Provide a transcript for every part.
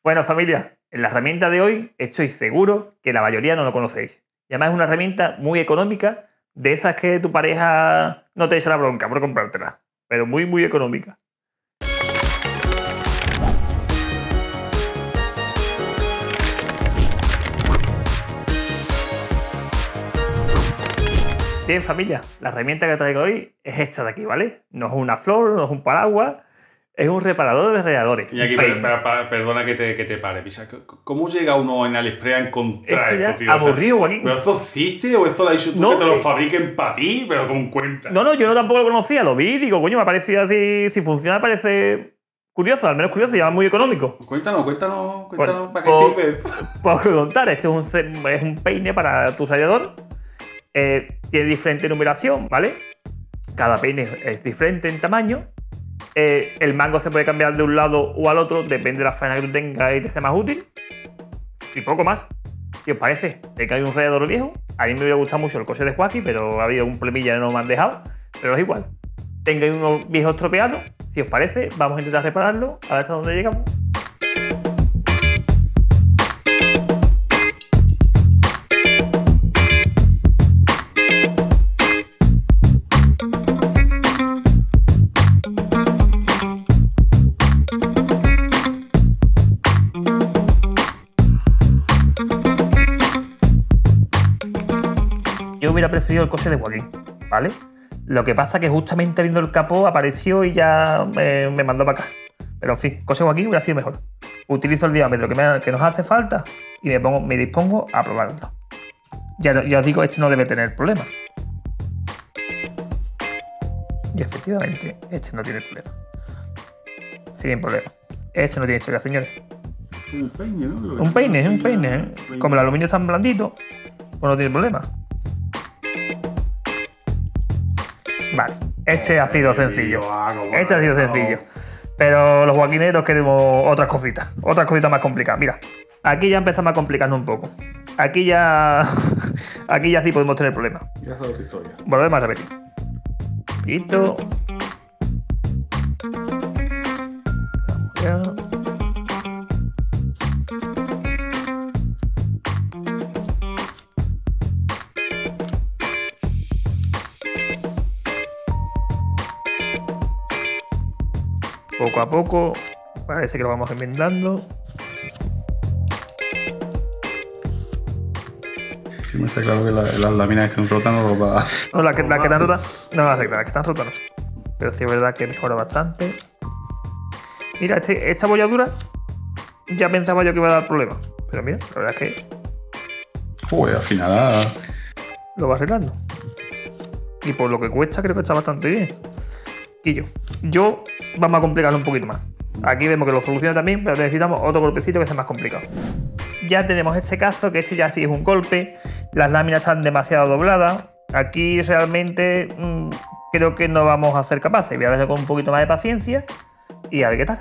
Bueno, familia, en la herramienta de hoy estoy seguro que la mayoría no lo conocéis. Y además es una herramienta muy económica, de esas que tu pareja no te echa la bronca por comprártela, pero muy, muy económica. Bien, familia, la herramienta que traigo hoy es esta de aquí, ¿vale? No es una flor, no es un paraguas, es un reparador de radiadores. Y aquí, perdona que te pare, Pisa. ¿Cómo llega uno en AliExpress a encontrar esto, tío? Aburrido, Joaquín. ¿Pero eso existe o eso lo has dicho tú que te lo fabriquen para ti? ¿Pero con cuenta? No, yo tampoco lo conocía, lo vi y digo, coño, me ha parecido así, si funciona parece curioso, al menos curioso y además muy económico. Cuéntanos, ¿para qué sirve? Puedo contar, esto es un peine para tu radiador. Tiene diferente numeración, ¿vale? Cada peine es diferente en tamaño. El mango se puede cambiar de un lado o al otro, depende de la faena que tú tengas y te sea más útil. Y poco más. ¿Qué os parece? Que hay un radiador viejo. A mí me hubiera gustado mucho el coche de Joaquín, pero ha habido un problemilla y no me han dejado. Pero es igual. Tengáis unos viejos estropeados. Si os parece, vamos a intentar repararlo. A ver hasta dónde llegamos. Yo hubiera preferido el coche de Joaquín, ¿vale? Lo que pasa es que justamente viendo el capó apareció y ya me mandó para acá. Pero en fin, coche de Joaquín hubiera sido mejor. Utilizo el diámetro que nos hace falta y me dispongo a probarlo. Ya os digo, este no debe tener problema. Y efectivamente, este no tiene problema. Sin problema. Este no tiene historia, señores. Un peine, ¿no? Un peine. Como el aluminio es tan blandito, pues no tiene problema. Vale, este ha sido sencillo. Este ha sido sencillo. Pero los joaquineros queremos otras cositas más complicadas. Mira, aquí ya empezamos a complicarnos un poco. Aquí ya sí podemos tener problemas. Ya es otra historia. Volvemos a repetir. Listo. Vamos ya. Poco a poco, parece que lo vamos enmendando. Sí, me está claro que las láminas que están rotas no lo va a... No, las que están rotas no las arreglar, las que están rotas no. Pero sí es verdad que mejora bastante. Mira, esta bolladura ya pensaba yo que iba a dar problemas. Pero mira, la verdad es que... Joder, al final... Lo va arreglando. Y por lo que cuesta creo que está bastante bien. Yo vamos a complicarlo un poquito más. Aquí vemos que lo soluciona también, pero necesitamos otro golpecito que sea más complicado. Ya tenemos este caso, que este ya sí es un golpe. Las láminas están demasiado dobladas. Aquí realmente creo que no vamos a ser capaces. Voy a darle con un poquito más de paciencia y a ver qué tal.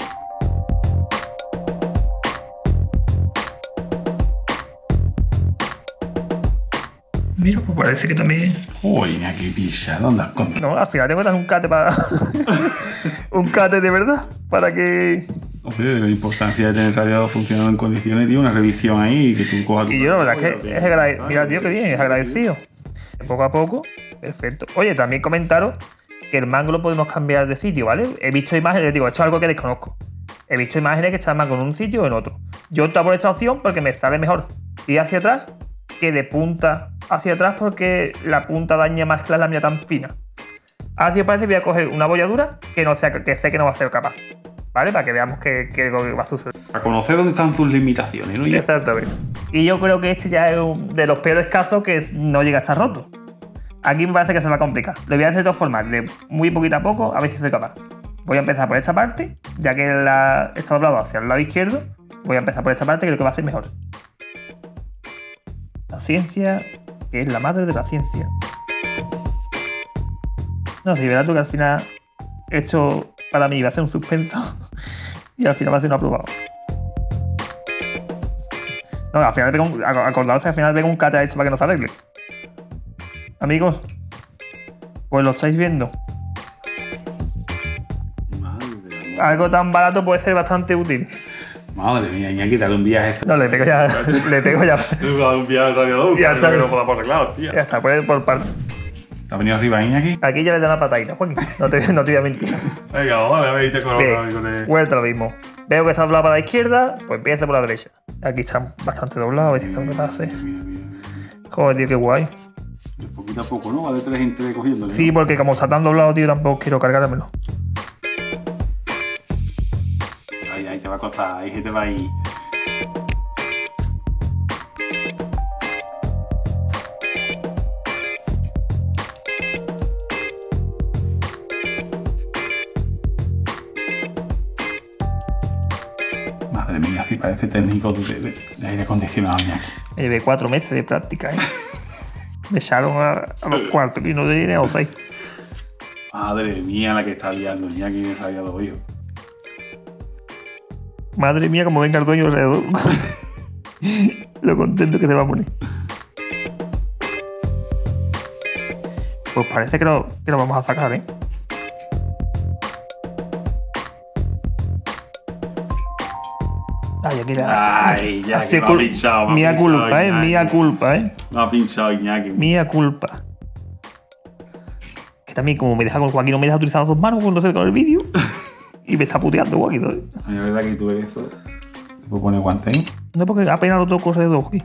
Mira, pues parece que también... Uy, mira qué pisa, ¿dónde has comido? No, al final tengo que dar un cate para... un cate de verdad, para que... Hombre, la importancia de tener el radiador funcionando en condiciones, tío, una revisión ahí y que tú cojas... Y yo, la verdad es que es agradecido. Mira, tío, qué bien, es agradecido. Poco a poco, perfecto. Oye, también comentaros que el mango lo podemos cambiar de sitio, ¿vale? He visto imágenes, les digo, esto es algo que desconozco. He visto imágenes que está el mango en un sitio o en otro. Yo opto por esta opción porque me sale mejor ir hacia atrás que de punta hacia atrás, porque la punta daña más que la lámina tan fina. Así os parece, voy a coger una bolladura que sé que no va a ser capaz, ¿vale? Para que veamos qué va a suceder. A conocer dónde están sus limitaciones, ¿no? Exactamente. Y yo creo que este ya es de los peores casos que no llega a estar roto. Aquí me parece que se va a complicar. Lo voy a hacer de todas formas, de muy poquito a poco, a ver si soy capaz. Voy a empezar por esta parte, ya que está doblado hacia el lado izquierdo. Voy a empezar por esta parte, creo que va a ser mejor. La ciencia, que es la madre de la ciencia. No, si verás tú que al final esto para mí va a ser un suspenso y al final va a ser un aprobado. No, al final acordaos que al final tengo un cate a esto para que no se arregle. Amigos, pues lo estáis viendo. Madre, Algo tan barato puede ser bastante útil. Madre mía, Iñaki, dale un viaje. No, le pego ya. Le pego ya. Dale un viaje al radiador. Ya está. Que no podamos arreglar, tío. Ya está, por parte. ¿Te ha venido arriba, Iñaki? Aquí ya le da la patadita, Joaquín. No te voy a mentir. Venga, vamos a ver, te con Bien, el... vuelta lo mismo. Veo que está doblado para la izquierda, pues empieza por la derecha. Aquí está bastante doblado, a ver si son capaces. Mira. Joder, tío, qué guay. De poquito a poco, ¿no? Va de 3 en 3 cogiéndole. Sí, porque como está tan doblado, tío, tampoco quiero cargármelo. Ahí te va a costar, ahí se te va a ir. Madre mía, así parece técnico de aire acondicionado, Iñaki. Me llevé 4 meses de práctica, ¿eh? Me echaron a los cuartos y no de a los 6. Madre mía, la que está liando, Iñaki, me ha rayado, hijo. Madre mía, como venga el dueño alrededor. Lo contento que se va a poner. Pues parece que lo vamos a sacar, ¿eh? Ay, aquí la... Ay, ya, Así que me ha pinchado. Mía culpa, ¿eh? Mía culpa, ¿eh? Me ha pinchado, Iñaki. Mía culpa. Que también, como me deja con Joaquín, no me deja utilizar las dos manos cuando se ve con el vídeo. Y me está puteando Joaquín, ¿eh? La verdad que tú eres eso. ¿Te puedo poner guante ahí? No, porque apenas lo toco de dos, Joaquín.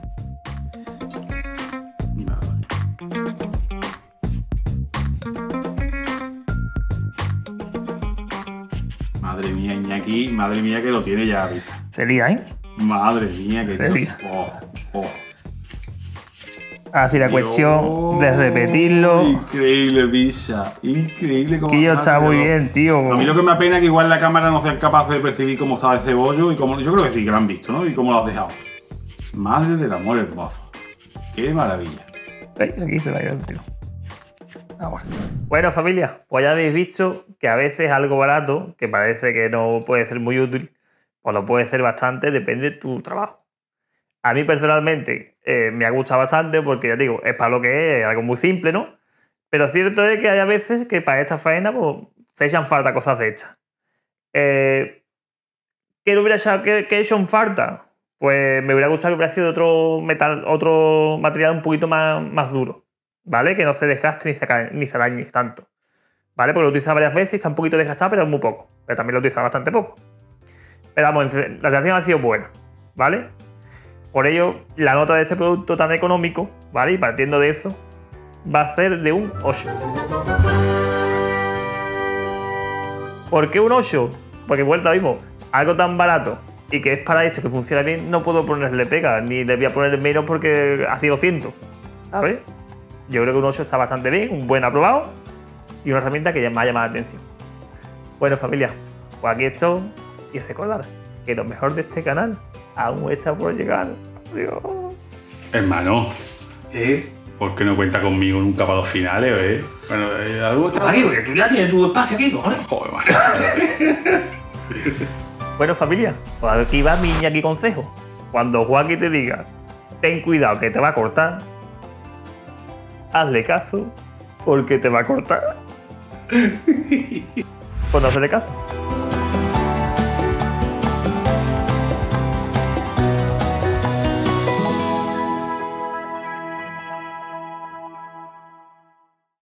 Madre mía, Iñaki, madre mía que lo tiene ya, ¿ves? Se lía, ¿eh? Madre mía, que Se lía. Oh. Así la cuestión de repetirlo. Increíble, Pisa. Increíble como. Tío, está muy bien, tío. A mí lo que me apena es que igual la cámara no sea capaz de percibir cómo estaba el cebollo y cómo. Yo creo que sí que lo han visto, ¿no? Y cómo lo has dejado. Madre del amor hermoso. Qué maravilla. Aquí se va a ir el tiro. Ahora. Bueno, familia, pues ya habéis visto que a veces algo barato, que parece que no puede ser muy útil, pues lo puede ser bastante, depende de tu trabajo. A mí personalmente me ha gustado bastante porque, ya digo, es para lo que es algo muy simple, ¿no? Pero cierto es que hay a veces que para esta faena pues, se echan falta cosas de estas. ¿Qué he hecho en falta? Pues me hubiera gustado que hubiera sido otro material un poquito más duro, ¿vale? Que no se desgaste ni se dañe tanto, ¿vale? Porque lo he utilizado varias veces y está un poquito desgastado, pero muy poco. Pero también lo he utilizado bastante poco. Pero vamos, la reacción ha sido buena, ¿vale? Por ello, la nota de este producto tan económico, ¿vale? Y partiendo de eso, va a ser de un 8. ¿Por qué un 8? Porque vuelta mismo, algo tan barato y que es para eso, que funciona bien, no puedo ponerle pega, ni le voy a poner menos porque ha sido 100, ¿sabes? Yo creo que un 8 está bastante bien, un buen aprobado y una herramienta que ya me ha llamado la atención. Bueno, familia, pues aquí estoy y recordar que lo mejor de este canal aún está por llegar. Adiós. Hermano, ¿por qué no cuenta conmigo nunca para los finales, Bueno, algo está aquí, porque tú ya tienes tu espacio aquí, cojones. Joder, macho. Bueno, familia, pues aquí va mi Iñaki consejo. Cuando Joaquín te diga, ten cuidado que te va a cortar, hazle caso porque te va a cortar. Pues no hacerle caso.